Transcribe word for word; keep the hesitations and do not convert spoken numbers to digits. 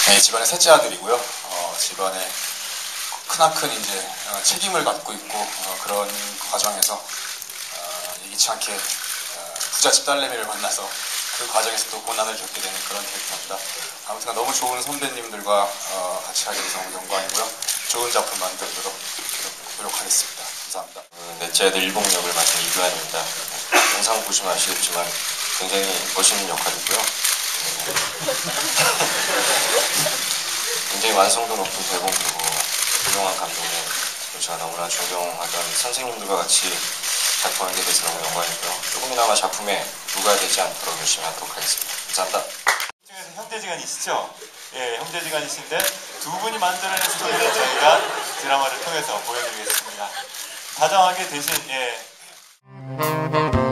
네, 집안의 셋째 아들이고요. 어, 집안의 크나큰 이제 어, 책임을 갖고 있고 어, 그런 과정에서 어, 예기치 않게 어, 부잣집 딸내미를 만나서 그 과정에서 또 고난을 겪게 되는 그런 캐릭터입니다. 아무튼 너무 좋은 선배님들과 어, 같이 하게 돼서 너무 영광이고요. 좋은 작품 만들도록 노력하겠습니다. 감사합니다. 어, 넷째 아들 일봉 역을 맡은 이규환입니다. 영상 보시면 아시겠지만 굉장히 멋있는 역할이고요. 굉장히 완성도 높은 대본 그리고 훌륭한 감독님, 제가 너무나 존경하던 선생님들과 같이 작품하게 돼서 너무 영광이고요. 조금이나마 작품에 누가 되지 않도록 열심히 하도록 하겠습니다. 감사합니다. 중에서 형제지간이시죠? 예, 형제지간이신데 두 분이 만들어낸 스토리를 저희가 드라마를 통해서 보여드리겠습니다. 다정하게 대신 예.